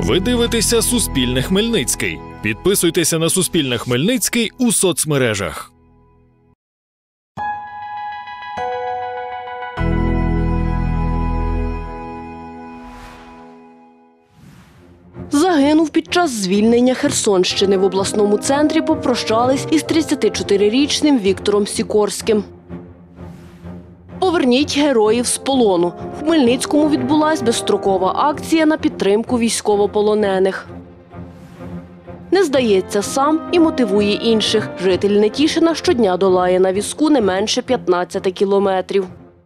Ви дивитеся «Суспільне Хмельницький». Підписуйтеся на «Суспільне Хмельницький» у соцмережах. Загинув під час звільнення Херсонщини. В обласному центрі попрощались із 34-річним Віктором Сікорським. «Поверніть героїв з полону». В Хмельницькому відбулась безстрокова акція на підтримку військовополонених. Не здається сам і мотивує інших. Житель Нетішина щодня долає на візку не менше 15 кілометрів.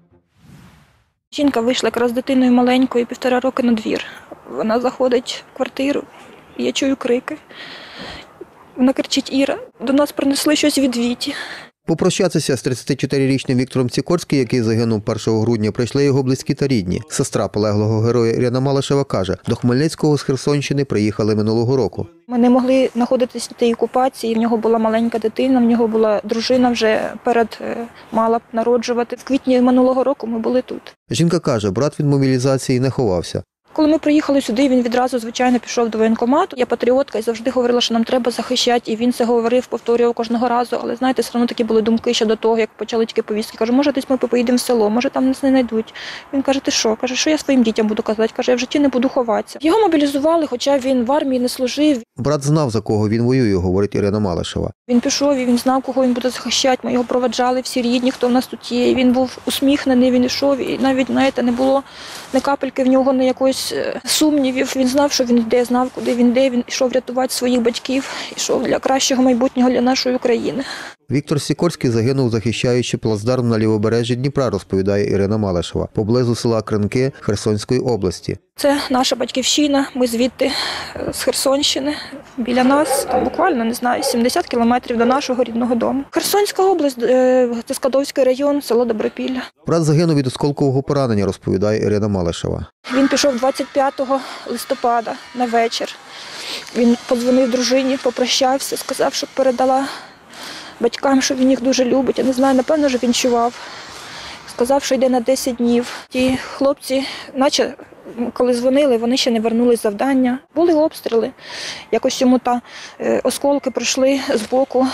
Жінка вийшла якраз з дитиною маленькою, 1,5 роки на двір. Вона заходить в квартиру, і я чую крики. Вона кричить: «Іра, до нас принесли щось від Віті». Попрощатися з 34-річним Віктором Сікорським, який загинув 1 грудня, прийшли його близькі та рідні. Сестра полеглого героя Ірина Малишева каже, до Хмельницького з Херсонщини приїхали минулого року. Ми не могли знаходитися в тій окупації, в нього була маленька дитина, в нього була дружина, вже мала народжувати. В квітні минулого року ми були тут. Жінка каже, брат від мобілізації не ховався. Коли ми приїхали сюди, він відразу, звичайно, пішов до воєнкомату. Я патріотка і завжди говорила, що нам треба захищати. І він це говорив, повторював кожного разу. Але, знаєте, все одно такі були думки ще до того, як почали тільки повістки. Кажу, може, десь ми поїдемо в село, може, там нас не знайдуть. Він каже, ти що? Каже, що я своїм дітям буду казати? Каже, я в житті не буду ховатися. Його мобілізували, хоча він в армії не служив. Брат знав, за кого він воює, говорить Ірина Малишева. Він пішов і він знав, кого він буде захищати. Ми його проведжали, всі рідні, хто в нас тут є. І він був усміхнений, він йшов. І навіть, знаєте, не було ні капельки в нього, ні якоїсь сумнівів. Він знав, що він йде, знав, куди він йде. Він йшов рятувати своїх батьків, йшов для кращого майбутнього для нашої України. Віктор Сікорський загинув, захищаючи плацдарм на лівобережжі Дніпра, розповідає Ірина Малишева, поблизу села Кринки Херсонської області. Це наша батьківщина, ми звідти, з Херсонщини. Біля нас, там буквально, не знаю, 70 кілометрів до нашого рідного дому. Херсонська область, це Скадовський район, село Добропілля. Брат загинув від осколкового поранення, розповідає Ірина Малишева. Він пішов 25 листопада на вечір. Він подзвонив дружині, попрощався, сказав, щоб передала батькам, що він їх дуже любить. Я не знаю, напевно, що він чував. Сказав, що йде на 10 днів. Ті хлопці, наче коли дзвонили, вони ще не вернулись з завдання. Були обстріли. Якось йому осколки пройшли з боку.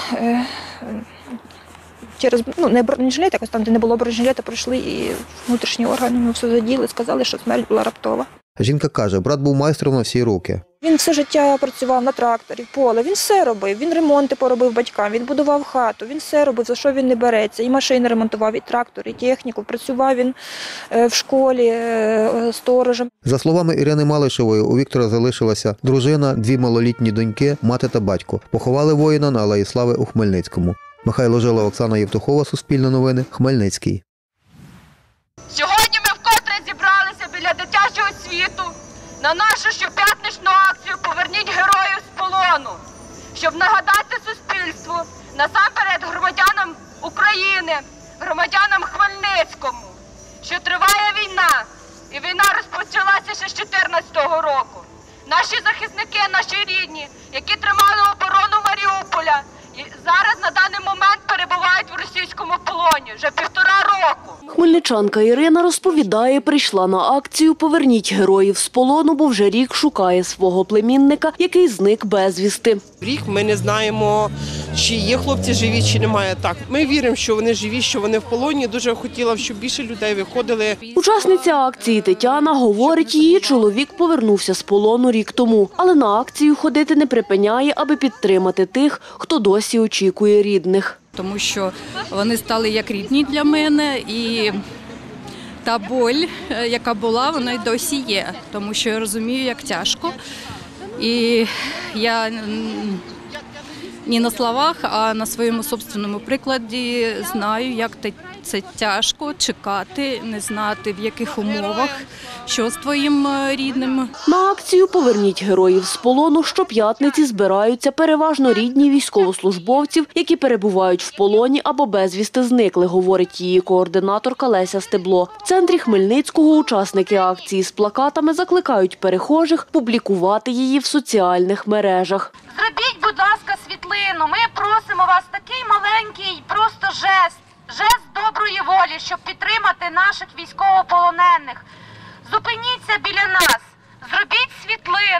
Через не бронежилет, якось там, де не було бронежилета, пройшли і внутрішні органи, ми все заділи, сказали, що смерть була раптова. Жінка каже, брат був майстром на всі руки. Він все життя працював на тракторі, поле, він все робив, він ремонти поробив батькам, він будував хату, він все робив, за що він не береться. І машини ремонтував, і трактор, і техніку. Працював він в школі сторожем. За словами Ірини Малишевої, у Віктора залишилася дружина, 2 малолітні доньки, мати та батько. Поховали воїна на Алеї Слави у Хмельницькому. Михайло Жила, Оксана Євтухова, Суспільне новини, Хмельницький. Сьогодні ми вкотре зібралися біля дитячого світу на нашу щоп'ятничну акцію «Поверніть героїв з полону», щоб нагадати суспільству, насамперед громадянам України, громадянам Хмельницькому, що триває війна, і війна розпочалася ще з 2014 року. Наші захисники, наші рідні, які тримали оборону Маріуполя, і зараз на даний момент перебувають в російському полоні вже 1,5 року. Хмельничанка Ірина розповідає, прийшла на акцію «Поверніть героїв з полону», бо вже рік шукає свого племінника, який зник безвісти. Рік ми не знаємо, чи є хлопці живі, чи немає. Так, ми віримо, що вони живі, що вони в полоні. Дуже хотіла, щоб більше людей виходили. Учасниця акції Тетяна говорить, її чоловік повернувся з полону рік тому. Але на акцію ходити не припиняє, аби підтримати тих, хто досі очікує рідних. Тому що вони стали як рідні для мене, і та боль, яка була, вона й досі є. Тому що я розумію, як тяжко. І я не на словах, а на своєму собственному прикладі знаю, як це тяжко чекати, не знати, в яких умовах, що з твоїм рідним. На акцію «Поверніть героїв з полону» щоп'ятниці збираються переважно рідні військовослужбовців, які перебувають в полоні або безвісти зникли, говорить її координаторка Леся Стебло. В центрі Хмельницького учасники акції з плакатами закликають перехожих публікувати її в соціальних мережах. Зробіть, будь ласка, світлину. Ми просимо вас, такий маленький просто жест доброї волі, щоб підтримати наших військовополонених. Зупиніться біля нас, зробіть світлину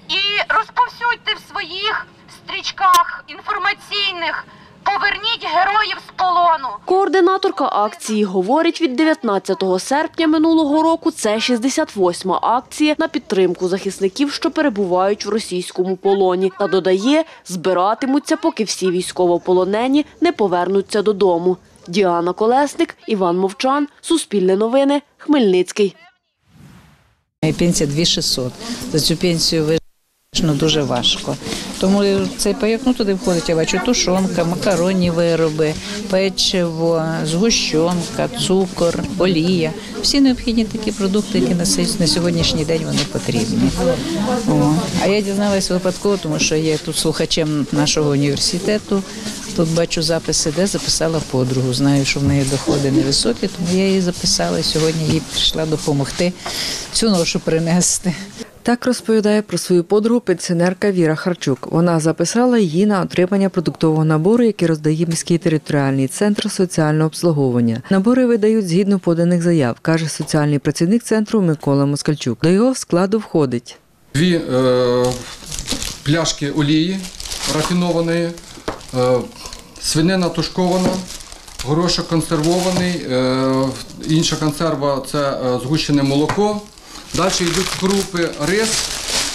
І розповсюдьте в своїх стрічках інформаційних «Поверніть героїв з полону». Координаторка акції говорить, від 19 серпня минулого року це 68-ма акція на підтримку захисників, що перебувають в російському полоні. Та додає, збиратимуться, поки всі військовополонені не повернуться додому. Діана Колесник, Іван Мовчан, Суспільне новини, Хмельницький. Пенсія 2600. За цю пенсію вижити дуже важко. Тому цей пайок, туди входить, я бачу, тушонка, макаронні вироби, печиво, згущенка, цукор, олія. Всі необхідні такі продукти, які на сьогоднішній день вони потрібні. А я дізналася випадково, тому що я тут слухачем нашого університету. Тут бачу записи, де записала подругу. Знаю, що в неї доходи невисокі, тому я її записала і сьогодні їй прийшла допомогти цю ношу принести. Так розповідає про свою подругу пенсіонерка Віра Харчук. Вона записала її на отримання продуктового набору, який роздає міський територіальний центр соціального обслуговування. Набори видають згідно поданих заяв, каже соціальний працівник центру Микола Москальчук. До його складу входить 2 пляшки олії рафінованої, свинина тушкована, горошок консервований, інша консерва – це згущене молоко. Далі йдуть крупи, рис,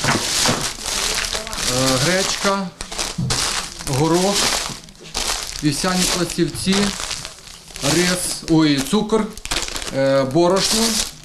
гречка, горох, вівсяні пластівці, цукор, борошно,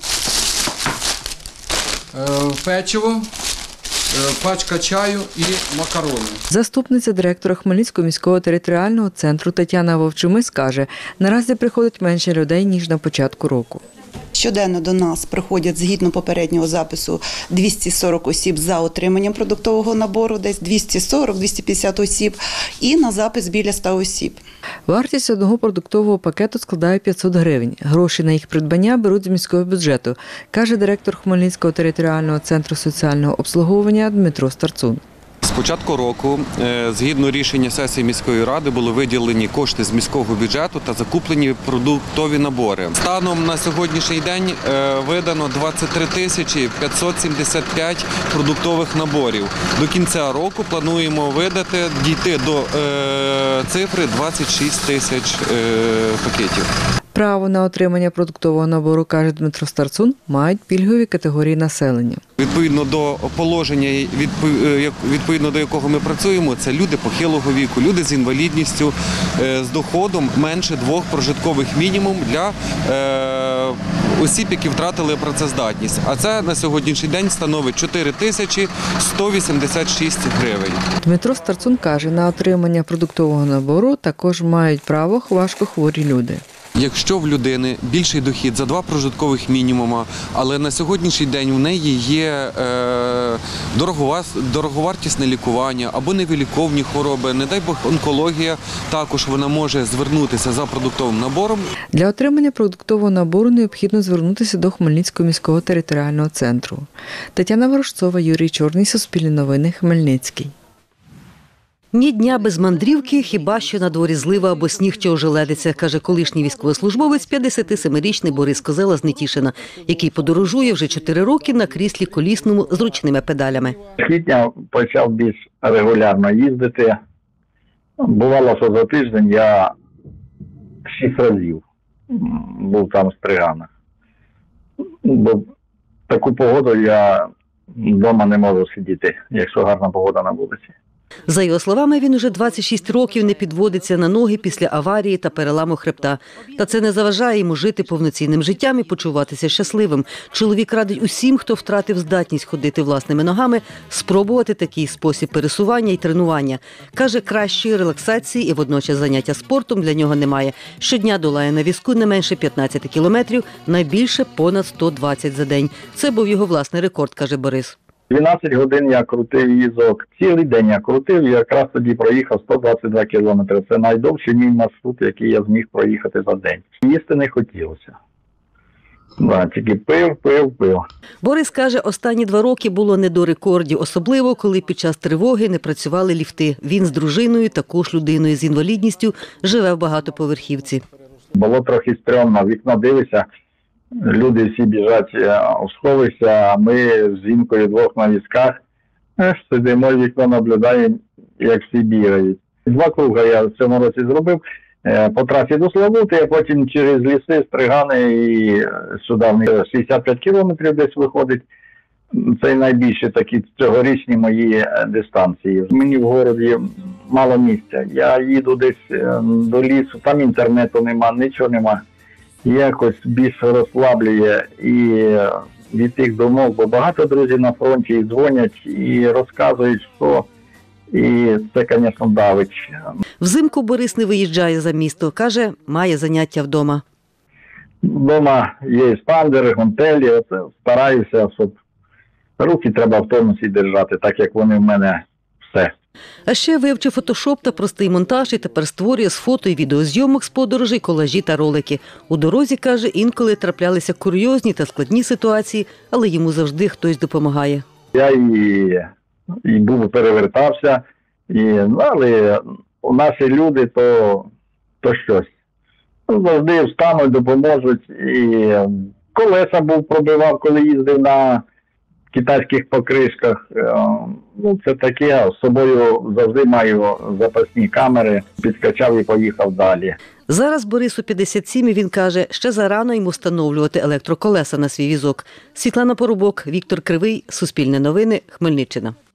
печиво, пачка чаю і макарони. Заступниця директора Хмельницького міського територіального центру Тетяна Вовчимис каже, наразі приходить менше людей, ніж на початку року. Щоденно до нас приходять згідно попереднього запису 240 осіб за отриманням продуктового набору, десь 240-250 осіб, і на запис біля 100 осіб. Вартість одного продуктового пакету складає 500 гривень. Гроші на їх придбання беруть з міського бюджету, каже директор Хмельницького територіального центру соціального обслуговування Дмитро Старцун. З початку року, згідно рішення сесії міської ради, були виділені кошти з міського бюджету та закуплені продуктові набори. Станом на сьогоднішній день видано 23 тисячі 575 продуктових наборів. До кінця року плануємо дійти до цифри 26 тисяч пакетів. Право на отримання продуктового набору, каже Дмитро Старцун, мають пільгові категорії населення. Відповідно до положення, відповідно до якого ми працюємо, це люди похилого віку, люди з інвалідністю, з доходом менше 2 прожиткових мінімум для осіб, які втратили працездатність. А це на сьогоднішній день становить 4186 гривень. Дмитро Старцун каже, на отримання продуктового набору також мають право важкохворі люди. Якщо в людини більший дохід за 2 прожиткових мінімума, але на сьогоднішній день у неї є дороговартісне лікування або невиліковні хвороби, не дай Бог онкологія, також вона може звернутися за продуктовим набором. Для отримання продуктового набору необхідно звернутися до Хмельницького міського територіального центру. Тетяна Ворожцова, Юрій Чорний, Суспільне новини, Хмельницький. Ні дня без мандрівки, хіба що на дворі злива або сніг чи ожеледиця, каже колишній військовослужбовець 57-річний Борис Козела з Нетішина, який подорожує вже 4 роки на кріслі колісному з ручними педалями. З квітня почав більш регулярно їздити. Бувало, що за тиждень я 6 разів був там в Стриганах. Бо в таку погоду я вдома не можу сидіти, якщо гарна погода на вулиці. За його словами, він уже 26 років не підводиться на ноги після аварії та переламу хребта. Та це не заважає йому жити повноцінним життям і почуватися щасливим. Чоловік радить усім, хто втратив здатність ходити власними ногами, спробувати такий спосіб пересування і тренування. Каже, кращої релаксації і водночас заняття спортом для нього немає. Щодня долає на візку не менше 15 кілометрів, найбільше понад 120 за день. Це був його власний рекорд, каже Борис. 12 годин я крутив візок, цілий день я крутив і якраз тоді проїхав 122 кілометри. Це найдовший мій маршрут, який я зміг проїхати за день. Їсти не хотілося. Тільки пив. Борис каже, останні 2 роки було не до рекордів, особливо, коли під час тривоги не працювали ліфти. Він з дружиною, також людиною з інвалідністю, живе в багатоповерхівці. Було трохи стрьомно, вікно дивишся, люди всі біжать у сховища, а ми з жінкою 2 на візках Сидимо, вікно наблюдаємо, як всі бігають. 2 круги я в цьому році зробив. По трасі до Славути, а потім через ліси, Стригани і сюди в них 65 кілометрів десь виходить. Це найбільші такі цьогорічні мої дистанції. Мені в городі мало місця. Я їду десь до лісу, там інтернету нема, нічого нема. Якось більше розслаблює і від тих думок, бо багато друзів на фронті і дзвонять, і розказують, що. І це, звісно, давить. Взимку Борис не виїжджає за місто. Каже, має заняття вдома. Вдома є еспандери, гантелі. Оце стараюся, щоб руки треба в тонусі держати, так як вони в мене все. А ще вивчив фотошоп та простий монтаж і тепер створює з фото і відеозйомок з подорожей, колажі та ролики. У дорозі, каже, інколи траплялися курйозні та складні ситуації, але йому завжди хтось допомагає. Я і був, перевертався, але у нас і люди, то щось. Завжди встануть, допоможуть. І колеса пробивав, коли їздив на китайських покришках. Це таке, з собою завжди маю запасні камери, підкачав і поїхав далі. Зараз Борису 57, і він каже, ще зарано йому встановлювати електроколеса на свій візок. Світлана Поробок, Віктор Кривий, Суспільне новини, Хмельниччина.